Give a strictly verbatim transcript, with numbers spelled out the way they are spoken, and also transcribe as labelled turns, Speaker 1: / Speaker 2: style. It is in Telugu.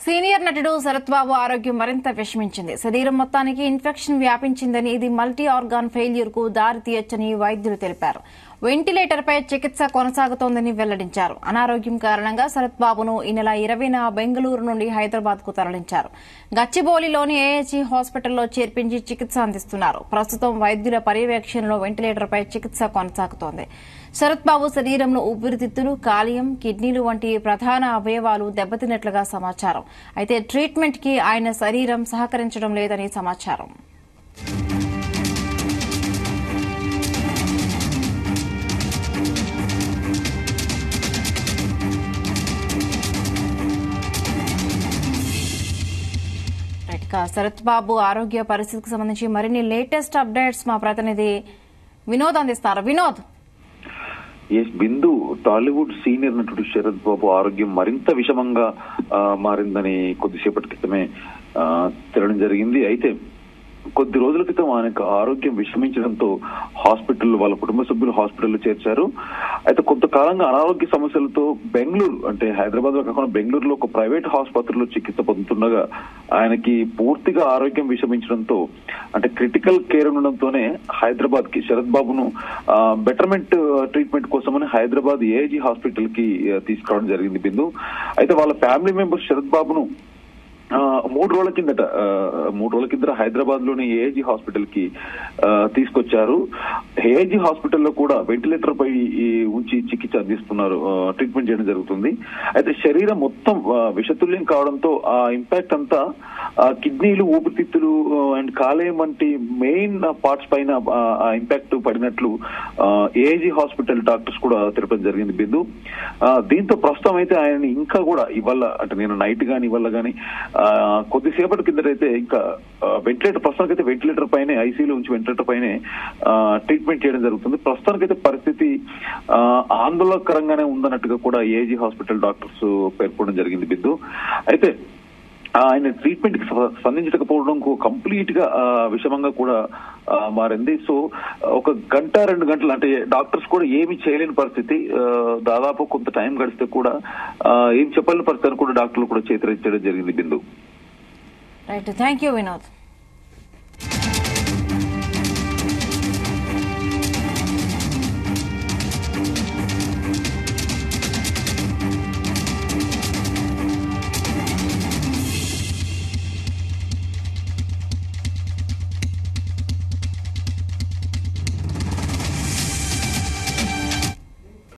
Speaker 1: సీనియర్ నటుడు శరత్ బాబు ఆరోగ్యం మరింత విషమించింది. శరీరం మొత్తానికి ఇన్ఫెక్షన్ వ్యాపించిందని, ఇది మల్టీ ఆర్గాన్ ఫెయిల్యూర్ కు దారి తీయొచ్చని వైద్యులు తెలిపారు. వెంటిలేటర్పై చికిత్స కొనసాగుతోందని వెల్లడించారు. అనారోగ్యం కారణంగా శరత్ బాబును ఈ నెల ఇరవైన బెంగళూరు నుండి హైదరాబాద్ కు తరలించారు. గచ్చిబౌలిలోని ఏహెచ్ఈ హాస్పిటల్లో చేర్పించి చికిత్స అందిస్తున్నారు. ప్రస్తుతం వైద్యుల పర్యవేక్షణలో వెంటిలేటర్పై చికిత్స కొనసాగుతోంది. శరత్ బాబు శరీరంలో ఊపిరితిత్తులు, కాలియం, కిడ్నీలు వంటి ప్రధాన అవయవాలు దెబ్బతిన్నట్లుగా సమాచారం. అయితే ట్రీట్మెంట్ కి ఆయన శరీరం సహకరించడం లేదని సమాచారం. శరత్ బాబు ఆరోగ్య పరిస్థితికి సంబంధించి మరిన్ని లేటెస్ట్ అప్డేట్స్ మా ప్రతినిధి వినోద్ అందిస్తారు. వినోద్,
Speaker 2: ఎస్ బిందు, టాలీవుడ్ సీనియర్ నటుడు శరత్ బాబు ఆరోగ్యం మరింత విషమంగా మారిందని కొద్దిసేపటి క్రితమే తెలియడం జరిగింది. అయితే కొద్ది రోజుల క్రితం ఆయనకు ఆరోగ్యం విషమించడంతో హాస్పిటల్ వాళ్ళ కుటుంబ సభ్యులు హాస్పిటల్లో చేర్చారు. అయితే కొంతకాలంగా అనారోగ్య సమస్యలతో బెంగళూరు అంటే హైదరాబాద్ లో కాకుండా బెంగళూరులో ఒక ప్రైవేట్ ఆసుపత్రిలో చికిత్స పొందుతుండగా ఆయనకి పూర్తిగా ఆరోగ్యం విషమించడంతో అంటే క్రిటికల్ కేర్ ఉండడంతోనే హైదరాబాద్ కి శరత్ బాబును బెటర్మెంట్ ట్రీట్మెంట్ కోసమని హైదరాబాద్ ఏఐజీ హాస్పిటల్ కి తీసుకురావడం జరిగింది బిందు. అయితే వాళ్ళ ఫ్యామిలీ మెంబర్స్ శరత్ బాబును మూడు రోజుల కిందట మూడు రోజుల కిందట హైదరాబాద్ లోని ఏఐజీ హాస్పిటల్ కి తీసుకొచ్చారు. ఏఐజీ హాస్పిటల్లో కూడా వెంటిలేటర్ పై ఉంచి చికిత్స అందిస్తున్నారు, ట్రీట్మెంట్ చేయడం జరుగుతుంది. అయితే శరీరం మొత్తం విషతుల్యం కావడంతో ఆ ఇంపాక్ట్ అంతా కిడ్నీలు, ఊపిరితిత్తులు అండ్ కాలేయం వంటి మెయిన్ పార్ట్స్ పైన ఆ ఇంపాక్ట్ పడినట్లు ఏఐజీ హాస్పిటల్ డాక్టర్స్ కూడా తెలపడం జరిగింది బిందు. దీంతో ప్రస్తుతం అయితే ఆయన ఇంకా కూడా ఇవాళ అంటే నేను నైట్ గానీ ఇవాళ గానీ కొద్దిసేపటి కిందటైతే ఇంకా వెంటిలేటర్ ప్రస్తుతానికైతే వెంటిలేటర్ పైనే ఐసీయూలో ఉంచి వెంటిలేటర్ పైనే ట్రీట్మెంట్ చేయడం జరుగుతుంది. ప్రస్తుతానికైతే పరిస్థితి ఆందోళనకరంగానే ఉందన్నట్టుగా కూడా ఏఐజీ హాస్పిటల్ డాక్టర్స్ పేర్కొనడం జరిగింది బిందు. అయితే ఆయన ట్రీట్మెంట్ కి స్పందించకపోవడం కంప్లీట్ గా విషమంగా కూడా మారింది. సో ఒక గంట రెండు గంటలు అంటే డాక్టర్స్ కూడా ఏమి చేయలేని పరిస్థితి, దాదాపు కొంత టైం గడిస్తే కూడా ఏం చెప్పలేని పరిస్థితి కూడా డాక్టర్లు కూడా చేతులెత్తడం జరిగింది Bindu.
Speaker 1: Right, thank you Vinod.